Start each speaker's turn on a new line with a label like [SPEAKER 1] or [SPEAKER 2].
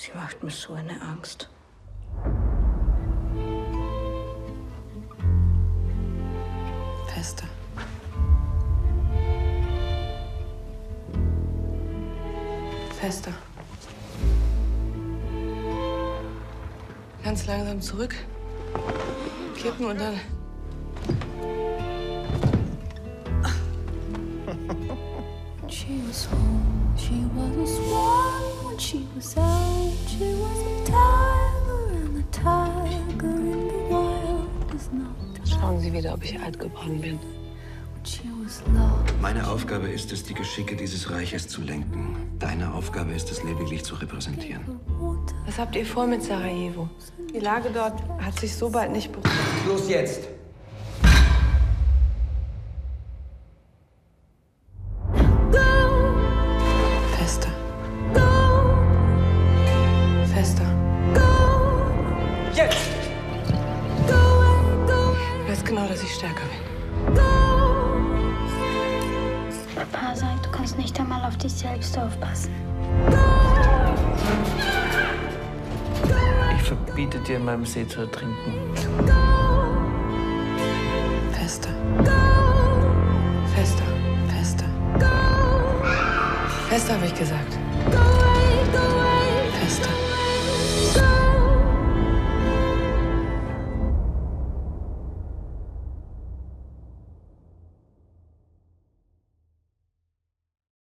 [SPEAKER 1] Sie macht mir so eine Angst.
[SPEAKER 2] Fester. Fester. Ganz langsam zurück. Kippen und dann...
[SPEAKER 3] She was home, she was a swan. When she was out, she was a tiger, and the tiger in the wild is not.
[SPEAKER 2] Schauen Sie wieder, ob ich alt geworden bin.
[SPEAKER 3] She was lost.
[SPEAKER 4] Meine Aufgabe ist es, die Geschicke dieses Reiches zu lenken. Deine Aufgabe ist es, lediglich zu repräsentieren.
[SPEAKER 2] Was habt ihr vor mit Sarajevo? Die Lage dort hat sich so bald nicht beruhigt.
[SPEAKER 5] Los jetzt!
[SPEAKER 2] Fester. Fester.
[SPEAKER 5] Jetzt!
[SPEAKER 2] Ich weiß genau, dass ich stärker bin.
[SPEAKER 6] Papa sagt, du kannst nicht einmal auf dich selbst aufpassen.
[SPEAKER 5] Ich verbiete dir, in meinem See zu ertrinken.
[SPEAKER 2] Fester. Fester. Fester. Fester, habe ich gesagt.